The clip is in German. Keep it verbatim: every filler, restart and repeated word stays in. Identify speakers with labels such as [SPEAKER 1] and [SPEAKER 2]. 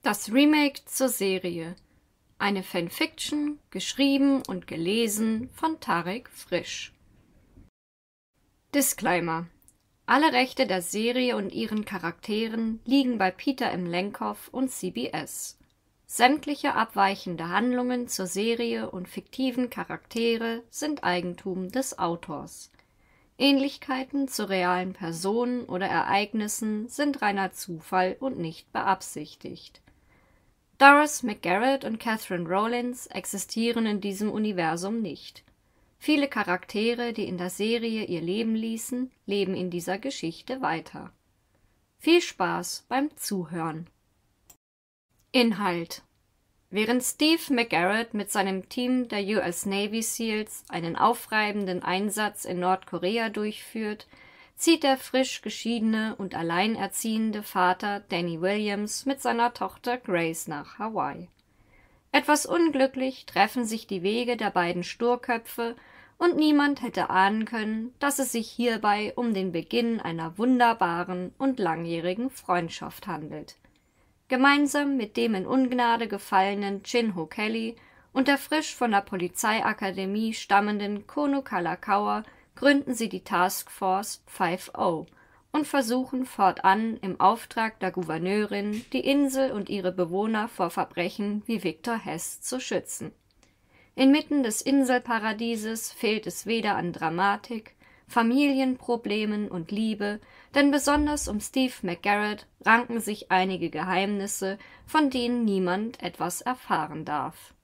[SPEAKER 1] Das Remake zur Serie. Eine Fanfiction, geschrieben und gelesen von Tarek Frisch. Disclaimer: Alle Rechte der Serie und ihren Charakteren liegen bei Peter M. Lenkov und C B S. Sämtliche abweichende Handlungen zur Serie und fiktiven Charaktere sind Eigentum des Autors. Ähnlichkeiten zu realen Personen oder Ereignissen sind reiner Zufall und nicht beabsichtigt. Doris McGarrett und Catherine Rollins existieren in diesem Universum nicht. Viele Charaktere, die in der Serie ihr Leben ließen, leben in dieser Geschichte weiter. Viel Spaß beim Zuhören. Inhalt: Während Steve McGarrett mit seinem Team der U S Navy SEALs einen aufreibenden Einsatz in Nordkorea durchführt, zieht der frisch geschiedene und alleinerziehende Vater Danny Williams mit seiner Tochter Grace nach Hawaii. Etwas unglücklich treffen sich die Wege der beiden Sturköpfe, und niemand hätte ahnen können, dass es sich hierbei um den Beginn einer wunderbaren und langjährigen Freundschaft handelt. Gemeinsam mit dem in Ungnade gefallenen Chin-Ho Kelly und der frisch von der Polizeiakademie stammenden Kono Kalakaua gründen sie die Task Force fünf null und versuchen fortan im Auftrag der Gouverneurin, die Insel und ihre Bewohner vor Verbrechen wie Victor Hess zu schützen. Inmitten des Inselparadieses fehlt es weder an Dramatik, Familienproblemen und Liebe, denn besonders um Steve McGarrett ranken sich einige Geheimnisse, von denen niemand etwas erfahren darf.